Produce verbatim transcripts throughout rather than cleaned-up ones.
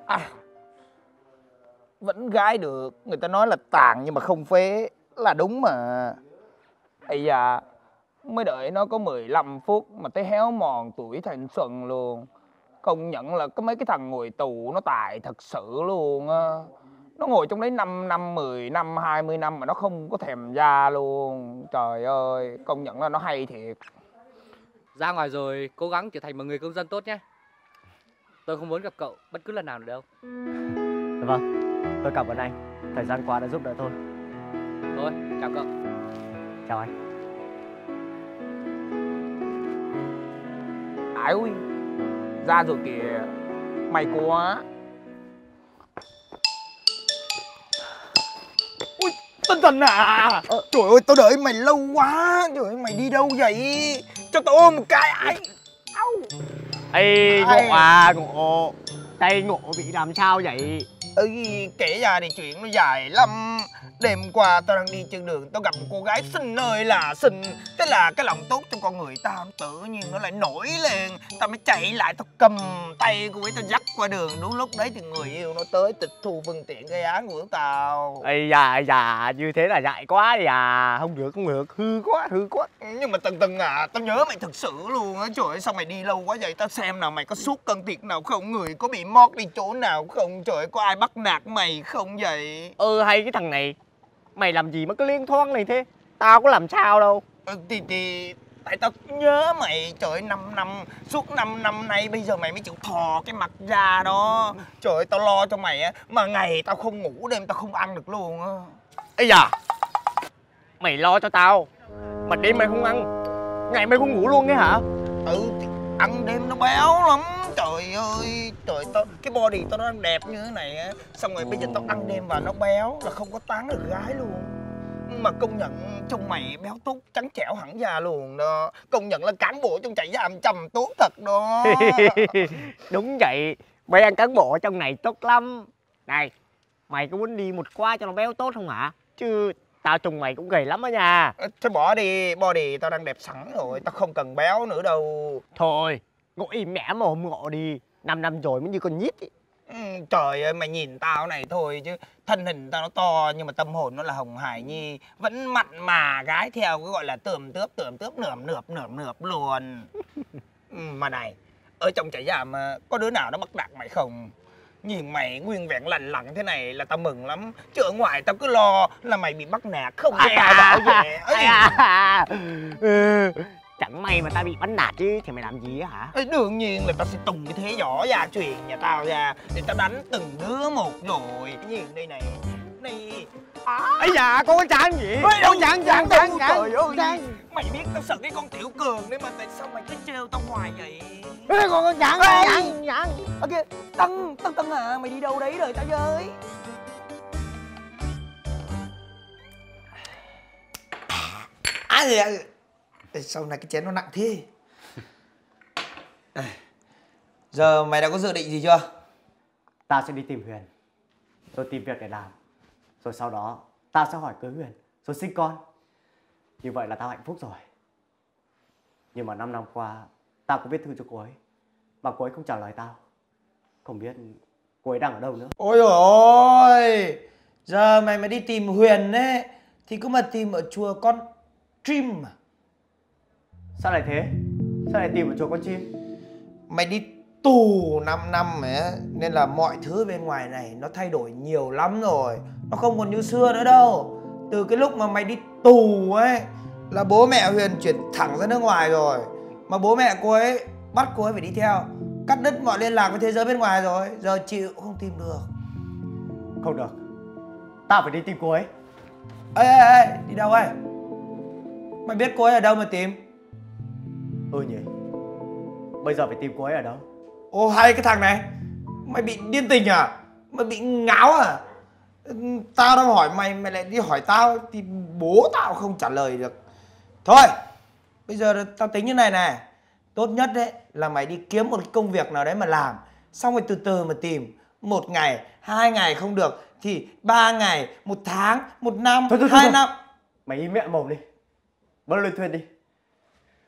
À, vẫn gái được. Người ta nói là tàn nhưng mà không phế là đúng mà. Ây da, mới đợi nó có mười lăm phút mà thấy héo mòn tuổi thanh xuân luôn. Công nhận là có mấy cái thằng ngồi tù nó tài thật sự luôn á. Nó ngồi trong đấy năm năm, mười năm, hai mươi năm mà nó không có thèm da luôn. Trời ơi, công nhận là nó hay thiệt. Ra ngoài rồi cố gắng trở thành một người công dân tốt nhé. Tôi không muốn gặp cậu bất cứ lần nào nữa đâu. Vâng, tôi cảm ơn anh. Thời gian qua đã giúp đỡ tôi. Thôi, chào cậu. Chào anh. Ái ui, ra rồi kìa. May quá. Ui, Tân Thần à. ờ, Trời ơi, tao đợi mày lâu quá. Trời ơi, mày đi đâu vậy? Cho tao ôm một cái. Ai? Ау. Ê, Ai? Ngộ à, Ngộ. Tay Ngộ bị làm sao vậy? Ừ, kể ra thì chuyện nó dài lắm. Đêm qua tao đang đi trên đường, tao gặp một cô gái xinh ơi là xinh. Thế là cái lòng tốt trong con người tao tự nhiên nó lại nổi lên. Tao mới chạy lại, tao cầm tay cô ấy, tao dắt qua đường. Đúng lúc đấy thì người yêu nó tới tịch thu phương tiện gây án của tao. Ây da, ây da, như thế là dại quá đi à. Không được, không được, hư quá, hư quá. Nhưng mà Tần Tần à, tao nhớ mày thật sự luôn á. Trời ơi, sao mày đi lâu quá vậy? Tao xem nào, mày có suốt cân thiệt nào không? Người có bị mót đi chỗ nào không? Trời ơi, có ai bắt nạt mày không vậy? Ừ, hay cái thằng này. Mày làm gì mà cứ liên thoáng này thế? Tao có làm sao đâu. Ừ, thì, thì tại tao nhớ mày. Trời ơi, năm năm, suốt năm năm nay bây giờ mày mới chịu thò cái mặt ra đó. Trời ơi, tao lo cho mày á. Mà ngày tao không ngủ, đêm tao không ăn được luôn á. Ây da, mày lo cho tao mà đêm mày không ăn, ngày mày không ngủ luôn ấy hả? Ừ, thì ăn đêm nó béo lắm. Trời ơi, trời, tao cái body tao nó đang đẹp như thế này á, xong rồi bây giờ tao ăn đêm vào nó béo là không có tán được gái luôn. Mà công nhận trông mày béo tốt trắng trẻo hẳn da luôn đó. Công nhận là cán bộ trong trại giam trầm tốt thật đó. Đúng vậy, mấy anh cán bộ ở trong này tốt lắm. Này, mày có muốn đi một khóa cho nó béo tốt không hả? Chứ tao trông mày cũng gầy lắm đó nha. Thôi bỏ đi, body tao đang đẹp sẵn rồi, tao không cần béo nữa đâu. Thôi, Ngộ im mẹ mồm Ngộ đi. Năm năm rồi mới như con nhít ý. Ừ, trời ơi, mày nhìn tao này thôi chứ thân hình tao nó to nhưng mà tâm hồn nó là Hồng Hải Nhi. Vẫn mặn mà gái theo cái gọi là tườm tướp tườm tướp nườm nượp nườm nượp luôn. Ừ, mà này, ở trong trại giam có đứa nào nó bắt nạt mày không? Nhìn mày nguyên vẹn lành lặn thế này là tao mừng lắm. Chứ ở ngoài tao cứ lo là mày bị bắt nạt không có tao bảo vệ. Ai à. Ừ, chẳng may mà tao bị bắt nạt chứ thì mày làm gì á hả? Ê, đương nhiên là tao sẽ tùng cái thế võ gia truyền nhà tao ra để tao đánh từng đứa một rồi. Nhìn đây này, này. Ây da, con có chán gì? Ê, đâu, chán, chán, chán, trời ơi. chán. Mày biết tao sợ cái con Tiểu Cường đấy mà tại sao mày cứ trêu tao hoài vậy? Ê, con có chán, Ê. chán, chán. Ok, Tân, Tân Tân à, mày đi đâu đấy đợi tao với. À gì à? Sau này cái chén nó nặng thế. Giờ mày đã có dự định gì chưa? Tao sẽ đi tìm Huyền, rồi tìm việc để làm. Rồi sau đó tao sẽ hỏi cưới Huyền, rồi sinh con. Như vậy là tao hạnh phúc rồi. Nhưng mà năm năm qua tao có viết thư cho cô ấy mà cô ấy không trả lời tao. Không biết cô ấy đang ở đâu nữa. Ôi dồi ôi, giờ mày mà đi tìm Huyền ấy thì cứ mà tìm ở chùa Con Chim mà. Sao lại thế? Sao lại tìm ở chùa Con Chim? Mày đi tù năm năm ấy, nên là mọi thứ bên ngoài này nó thay đổi nhiều lắm rồi. Nó không còn như xưa nữa đâu. Từ cái lúc mà mày đi tù ấy là bố mẹ Huyền chuyển thẳng ra nước ngoài rồi. Mà bố mẹ cô ấy bắt cô ấy phải đi theo, cắt đứt mọi liên lạc với thế giới bên ngoài rồi. Giờ chịu không tìm được. Không được, tao phải đi tìm cô ấy. Ê ê ê, đi đâu ấy? Mày biết cô ấy ở đâu mà tìm? Ừ nhỉ, bây giờ phải tìm cô ấy ở đâu? Ô hay cái thằng này, mày bị điên tình à? Mày bị ngáo à? Tao đang hỏi mày, mày lại đi hỏi tao thì bố tao không trả lời được. Thôi, bây giờ tao tính như này này. Tốt nhất đấy là mày đi kiếm một công việc nào đấy mà làm. Xong rồi từ từ mà tìm. Một ngày, hai ngày không được thì ba ngày, một tháng, một năm, thôi, thôi, thôi, hai thôi. năm. Mày im mẹ mồm đi, bớt lên thuyền đi.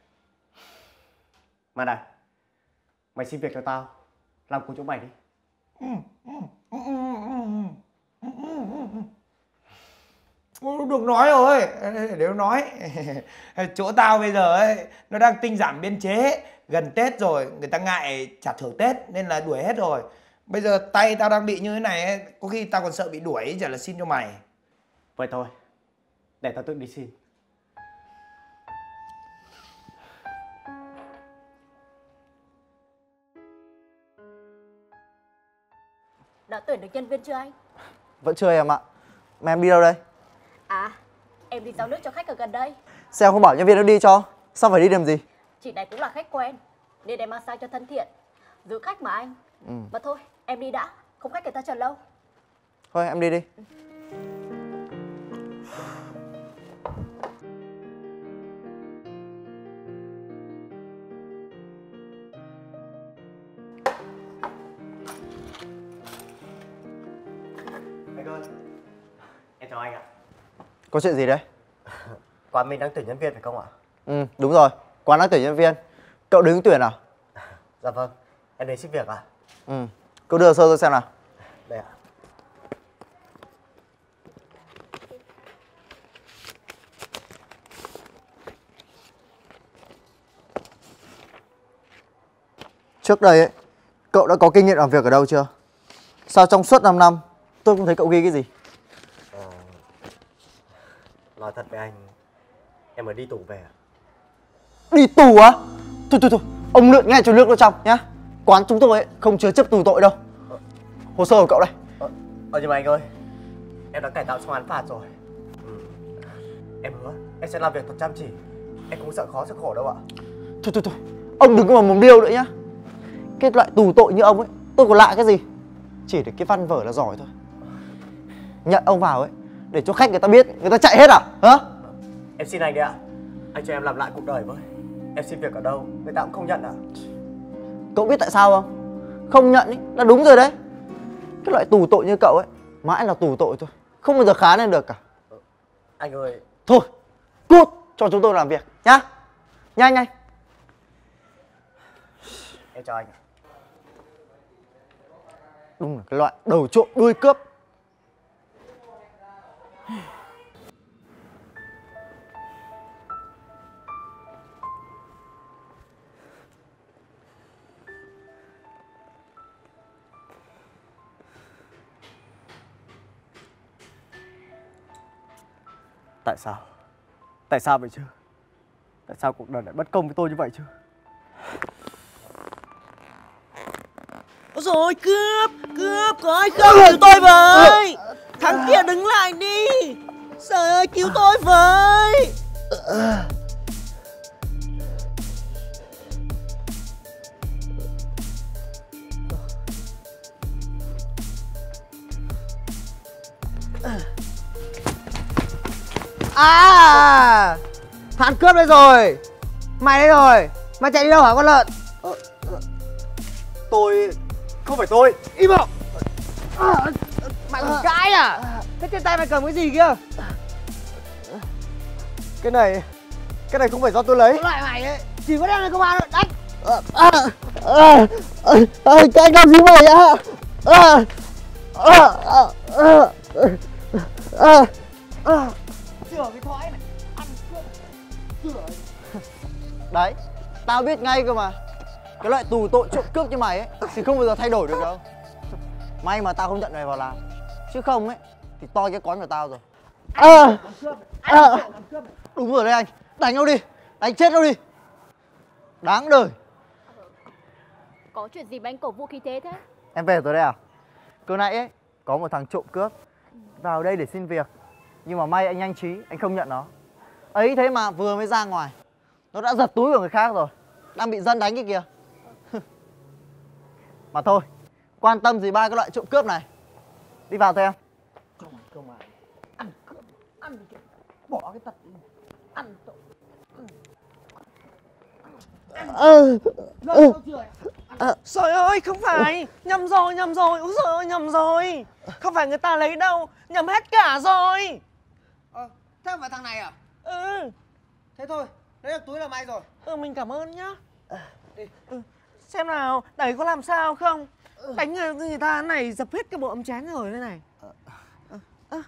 Mà này, mày xin việc cho tao làm cùng chỗ mày đi. Được nói rồi, nếu nói. Chỗ tao bây giờ ấy, nó đang tinh giảm biên chế. Gần Tết rồi, người ta ngại trả thưởng Tết nên là đuổi hết rồi. Bây giờ tay tao đang bị như thế này ấy, có khi tao còn sợ bị đuổi chả là xin cho mày. Vậy thôi, để tao tự đi xin. Đã tuyển được nhân viên chưa anh? Vẫn chưa em ạ. Mà em đi đâu đây? À, em đi giao nước cho khách ở gần đây. Sao em không bảo nhân viên nó đi cho? Sao phải đi làm gì? Chị này cũng là khách quen, nên em mang sang cho thân thiện. Giữ khách mà anh. Ừ. Mà thôi, em đi đã, không khách người ta chờ lâu. Thôi em đi đi. Anh ơi, em chào anh ạ. Có chuyện gì đấy? Quán mình đang tuyển nhân viên phải không ạ? Ừ, đúng rồi. Quán đang tuyển nhân viên. Cậu đứng tuyển à? Dạ vâng, em đến xin việc ạ. Ừ. Cậu đưa hồ sơ tôi xem nào. Đây ạ. Trước đây ấy, cậu đã có kinh nghiệm làm việc ở đâu chưa? Sao trong suốt năm năm tôi không thấy cậu ghi cái gì? Ờ, nói thật với anh, em mới đi tù về ạ. Đi tù á? Thôi thôi thôi, ông lượn ngay cho nước nó trong nhá. Quán chúng tôi ấy, không chứa chấp tù tội đâu. Hồ sơ của cậu đây. Ờ, ờ nhưng mà anh ơi, em đã cải tạo xong án phạt rồi. Ừ. Em hứa, em sẽ làm việc thật chăm chỉ. Em không sợ khó sợ khổ đâu ạ. Thôi thôi thôi, ông đừng có mà mồm điêu nữa nhá. Cái loại tù tội như ông ấy, tôi còn lạ cái gì. Chỉ để cái văn vở là giỏi thôi. Nhận ông vào ấy, để cho khách người ta biết, người ta chạy hết à? Hả? Em xin anh đấy ạ. Anh cho em làm lại cuộc đời với. Em xin việc ở đâu, người ta cũng không nhận ạ. Cậu biết tại sao không? Không nhận ý, là đúng rồi đấy. Cái loại tù tội như cậu ấy, mãi là tù tội thôi. Không bao giờ khá lên được cả. Anh ơi. Thôi, cút cho chúng tôi làm việc nhá. Nhanh nhanh. Em chào anh. Đúng là cái loại đầu trộm đuôi cướp. Tại sao? Tại sao vậy chứ? Tại sao cuộc đời lại bất công với tôi như vậy chứ? Ôi rồi cướp, cướp, có ai không? Cứu tôi với! Thằng kia đứng lại đi! Trời ơi, cứu tôi với! À, thằng cướp đây rồi. Mày đây rồi. Mày chạy đi đâu hả con lợn? Ờ, ờ, tôi... Không phải tôi. Im miệng. À, mày còn cãi à? Thế trên tay mày cầm cái gì kia? Cái này... Cái này không phải do tôi lấy. Loại mày ấy, chỉ có đem lên công an thôi, đánh. À, à, à, à, các anh làm gì mày ạ? À, à, à, à, à, à. Chửa cái thoái này, ăn cướp, chửa. Đấy, tao biết ngay cơ mà. Cái loại tù tội trộm cướp như mày ấy thì không bao giờ thay đổi được đâu. May mà tao không nhận mày vào làm, chứ không ấy thì toi cái quán của tao rồi. À, à, đúng rồi đấy anh, đánh nó đi, đánh chết nó đi. Đáng đời. Có chuyện gì mà anh cổ vũ khí thế thế? Em về rồi đây à? Cứ nãy ấy, có một thằng trộm cướp vào đây để xin việc. Nhưng mà may anh nhanh trí, anh không nhận nó. Ấy thế mà vừa mới ra ngoài, nó đã giật túi của người khác rồi. Đang bị dân đánh cái kìa. Mà thôi, quan tâm gì ba cái loại trộm cướp này. Đi vào thôi em. Không mà, không mà. Ăn cướp, ăn cái bỏ cái tật đi. Ăn trộm. Ừ. Ừ. À, trời ơi, không phải. Nhầm rồi, nhầm rồi. Úi giời ơi, nhầm rồi. Không phải người ta lấy đâu. Nhầm hết cả rồi. Ờ, thế không phải thằng này à? Ừ. Thế thôi, lấy được túi là may rồi. Ừ, mình cảm ơn nhá. Đi. Ừ. Xem nào, đẩy có làm sao không? Đánh người, người ta này dập hết cái bộ ấm chén rồi đây này. À, à.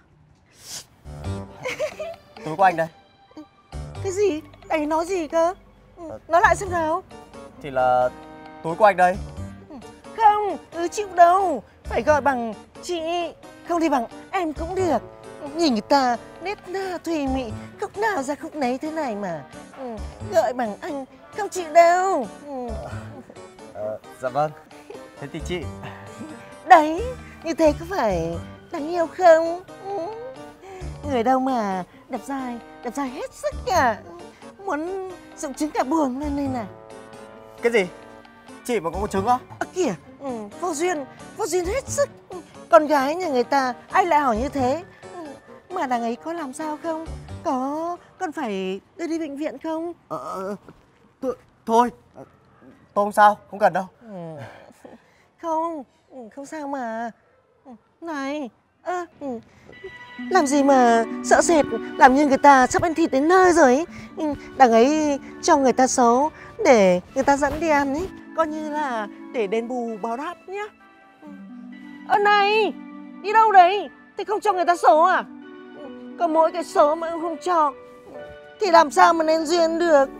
Túi của anh đây. Cái gì? Anh nói gì cơ? Nói lại xem nào. Thì là túi của anh đây. Không, ừ, chịu đâu. Phải gọi bằng chị, không thì bằng em cũng được. Nhìn người ta nét na thùy mị, khúc nào ra khúc nấy thế này mà. Ừ, gọi bằng anh không chịu đâu. Ừ. Ờ, dạ vâng. Thế thì chị. Đấy, như thế có phải đáng yêu không? Ừ. Người đâu mà đập dài, đập dài hết sức cả. Muốn dụng trứng cả buồng lên đây này. Cái gì? Chị mà có con trứng á? À, kìa, ừ, vô duyên, vô duyên hết sức. Con gái nhà người ta, ai lại hỏi như thế? Ừ, mà đằng ấy có làm sao không? Có, con phải đưa đi bệnh viện không? Ờ, th thôi, tôi không sao, không cần đâu. Ừ. Không, không sao mà. Này, à, ừ. Làm gì mà sợ sệt, làm như người ta sắp ăn thịt đến nơi rồi ấy. Đằng ấy cho người ta xấu để người ta dẫn đi ăn ấy, coi như là để đền bù báo đáp nhá. Ơ này, đi đâu đấy? Thì không cho người ta số à? Có mỗi cái số mà không cho thì làm sao mà nên duyên được.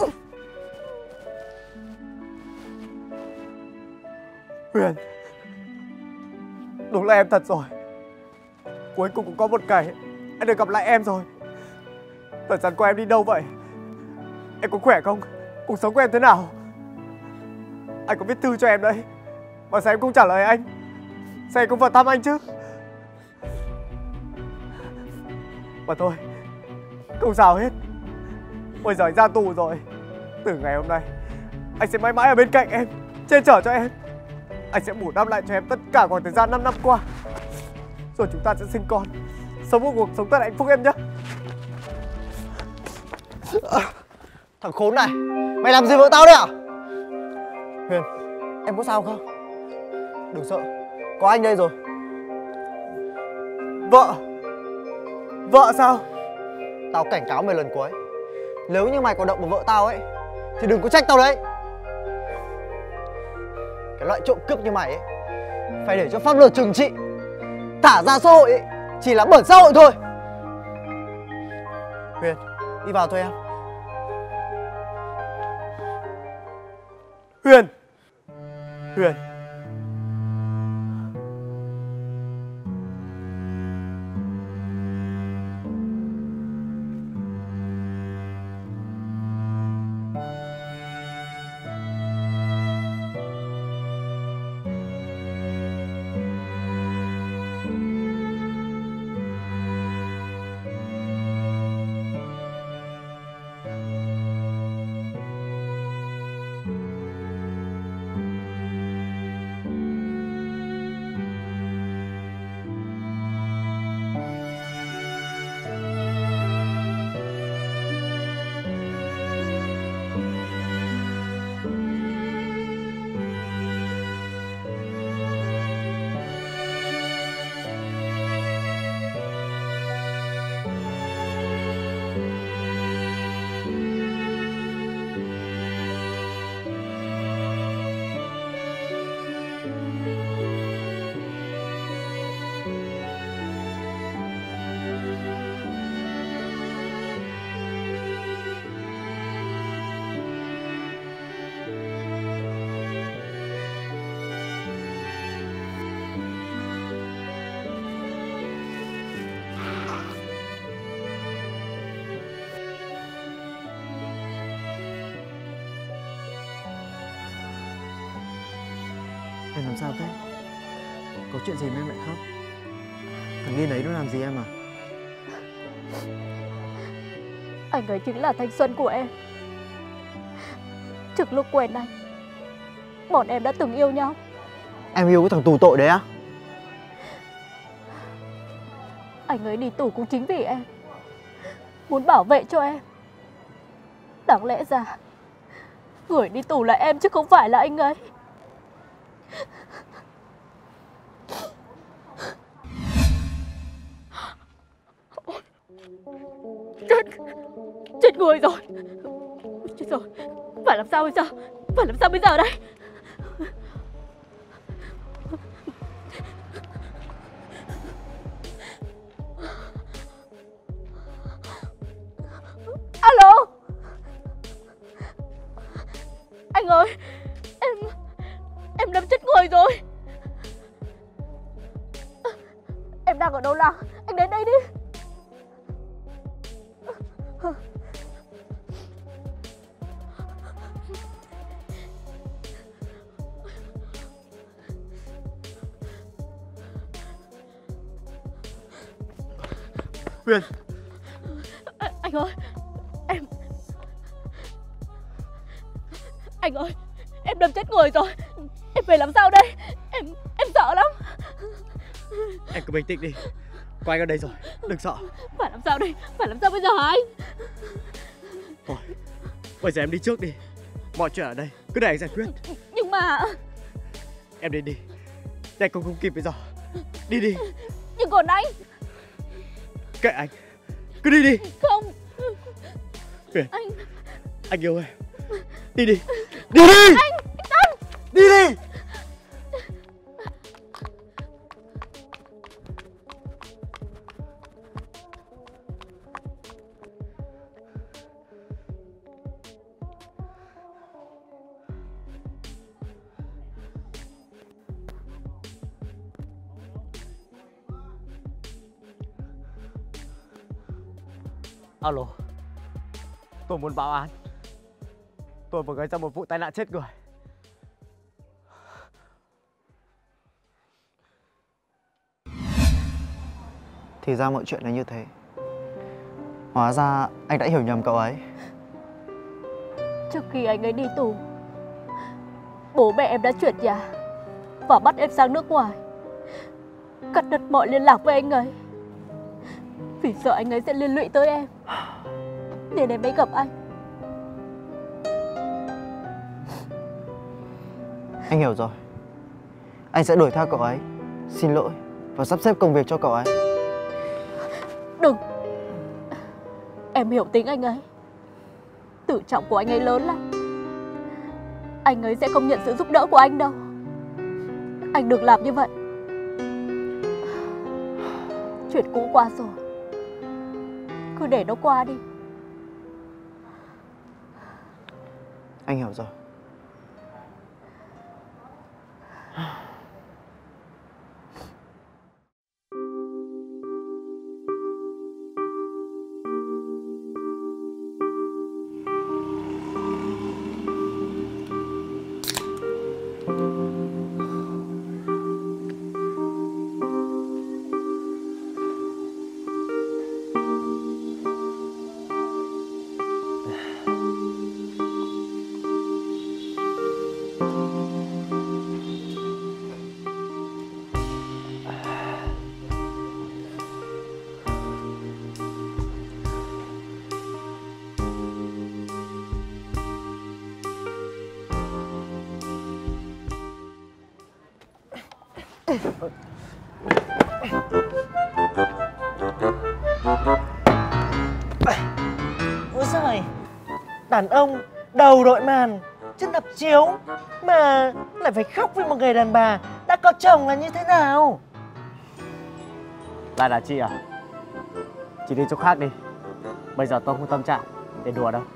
Huyền, đúng là em thật rồi. Cuối cùng cũng có một ngày anh được gặp lại em rồi. Thời gian qua em đi đâu vậy? Em có khỏe không? Cuộc sống của em thế nào? Anh có viết thư cho em đấy, mà sao em không trả lời anh? Sao em không vào thăm anh chứ? Mà thôi, không sao hết. Bây giờ anh ra tù rồi. Từ ngày hôm nay anh sẽ mãi mãi ở bên cạnh em, che chở cho em. Anh sẽ bù đắp lại cho em tất cả khoảng thời gian năm năm qua. Rồi chúng ta sẽ sinh con, sống một cuộc sống thật hạnh phúc em nhé. À, thằng khốn này, mày làm gì vợ tao đấy à? Huyền, em có sao không? Đừng sợ, có anh đây rồi. Vợ? Vợ sao? Tao cảnh cáo mày lần cuối, nếu như mày còn động vào vợ tao ấy thì đừng có trách tao đấy. Cái loại trộm cướp như mày ấy phải để cho pháp luật trừng trị. Thả ra xã hội ấy chỉ là bẩn xã hội thôi. Huyền, đi vào thôi em. Huyền! Huyền! Em làm sao thế? Có chuyện gì mà em lại khóc? Thằng Nghiên ấy nó làm gì em à? Anh ấy chính là thanh xuân của em. Trước lúc quen anh, bọn em đã từng yêu nhau. Em yêu cái thằng tù tội đấy á? Anh ấy đi tù cũng chính vì em, muốn bảo vệ cho em. Đáng lẽ ra người đi tù là em chứ không phải là anh ấy. Chết, chết người rồi. Chết rồi, phải làm sao bây giờ? Phải làm sao bây giờ đây? Alo. Anh ơi, em em đâm chết người rồi. Em đang ở đâu nào? Anh đến đây đi. Huyền. À, anh ơi, em anh ơi, em đâm chết người rồi. Em phải làm sao đây? Em em sợ lắm. Em cứ bình tĩnh đi. Có anh ở đây rồi, đừng sợ. Phải làm sao đây? Phải làm sao bây giờ hả anh? Thôi, bây giờ em đi trước đi. Mọi chuyện ở đây cứ để anh giải quyết. Nhưng mà Em đi đi. Anh không không kịp bây giờ. Đi đi. Nhưng còn anh. Kệ anh. Cứ đi đi. Không. Huyền, Anh anh yêu em. Đi đi. Đi đi. Anh, anh Tân. Đi đi. Alo. Tôi muốn báo án. Tôi vừa gây ra một vụ tai nạn chết người. Thì ra mọi chuyện là như thế. Hóa ra anh đã hiểu nhầm cậu ấy. Trước khi anh ấy đi tù, bố mẹ em đã chuyển nhà và bắt em sang nước ngoài, cắt đứt mọi liên lạc với anh ấy vì sợ anh ấy sẽ liên lụy tới em, nên em mới gặp anh. Anh hiểu rồi. Anh sẽ đuổi theo cậu ấy, xin lỗi và sắp xếp công việc cho cậu ấy. Đừng. Em hiểu tính anh ấy. Tử trọng của anh ấy lớn lắm. Anh ấy sẽ không nhận sự giúp đỡ của anh đâu. Anh đừng làm như vậy. Chuyện cũ qua rồi, cứ để nó qua đi. Anh hiểu rồi. Ôi giời, đàn ông đầu đội màn chân đập chiếu mà lại phải khóc vì một người đàn bà đã có chồng là như thế nào? Lại là chị à? Chị đi chỗ khác đi. Bây giờ tôi không tâm trạng để đùa đâu.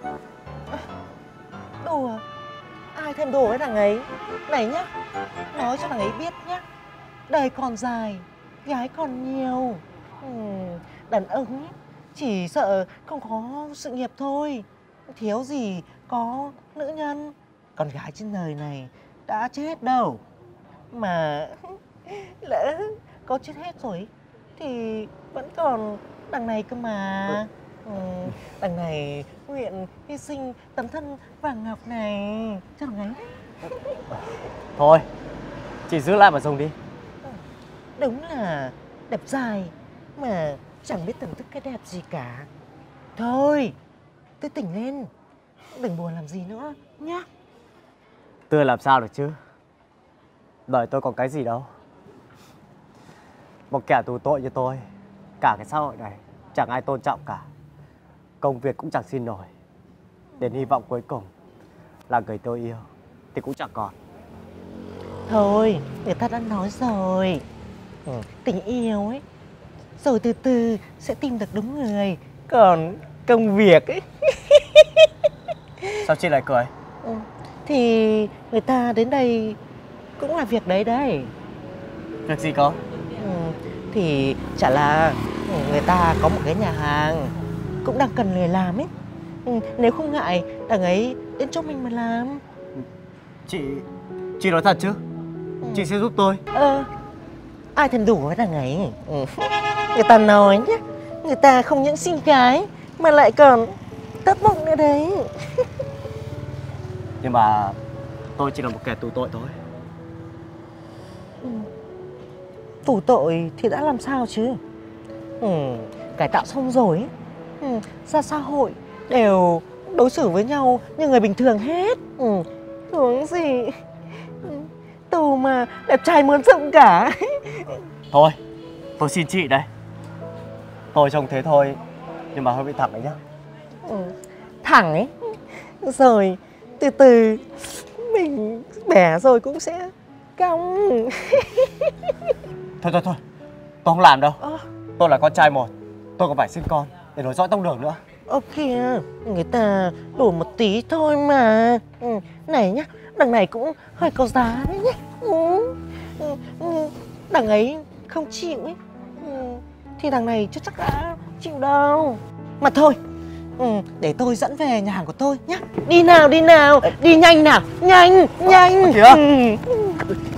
Đùa? Ai thèm đùa với thằng ấy? Này nhá, nói cho thằng ấy biết nhá, đời còn dài, gái còn nhiều. Ừm, đàn ông ấy chỉ sợ không có sự nghiệp thôi, thiếu gì có nữ nhân. Con gái trên đời này đã chết đâu. Mà lỡ có chết hết rồi thì vẫn còn đằng này cơ mà. Ừ, đằng này nguyện hy sinh tấm thân vàng ngọc này cho thằng ấy. Thôi, chị giữ lại mà dùng đi. Đúng là đẹp dài mà chẳng biết thưởng thức cái đẹp gì cả. Thôi, tôi tỉnh lên, đừng buồn làm gì nữa nhá. Tươi làm sao được chứ? Đời tôi còn cái gì đâu. Một kẻ tù tội như tôi, cả cái xã hội này chẳng ai tôn trọng cả. Công việc cũng chẳng xin nổi. Đến hy vọng cuối cùng là người tôi yêu thì cũng chẳng còn. Thôi, người ta đã nói rồi, ừ, tình yêu ấy rồi từ từ sẽ tìm được đúng người. Còn công việc ấy. Sao chị lại cười? Ừ. Thì người ta đến đây cũng là việc đấy đấy. Việc gì có? Ừ. Thì chả là người ta có một cái nhà hàng cũng đang cần người làm ấy. Ừ. Nếu không ngại đằng ấy đến cho mình mà làm. Chị... Chị nói thật chứ? Ừ. Chị sẽ giúp tôi. Ờ, ai thèm đủ với đằng ấy. Ừ. Người ta nói nhé, người ta không những xinh gái mà lại còn tốt bụng nữa đấy. Nhưng mà tôi chỉ là một kẻ tù tội thôi. Ừ. Tù tội thì đã làm sao chứ? Ừ. Cải tạo xong rồi ấy. Ừ. Ra xã hội đều đối xử với nhau như người bình thường hết. Ừ. Thường gì ừ. Tù mà đẹp trai muốn rộng cả. Thôi, tôi xin chị đây. Tôi trông thế thôi, nhưng mà hơi bị thẳng đấy nhá. Ừ. Thẳng ấy. Rồi từ từ mình bẻ rồi cũng sẽ cong. Thôi thôi thôi, tôi không làm đâu. Ờ. Tôi là con trai một, tôi còn phải sinh con để nối dõi tông đường nữa. Ơ kìa, người ta đổ một tí thôi mà. Ừ. Này nhá, đằng này cũng hơi có giá đấy nhá. Ừ. Ừ. Ừ. Đằng ấy không chịu ấy. Ừ. Thì đằng này chắc chắc đã chịu đâu. Mà thôi, ừ. để tôi dẫn về nhà hàng của tôi nhá. Đi nào, đi nào, đi nhanh nào, nhanh, nhanh. Kìa. Ừ.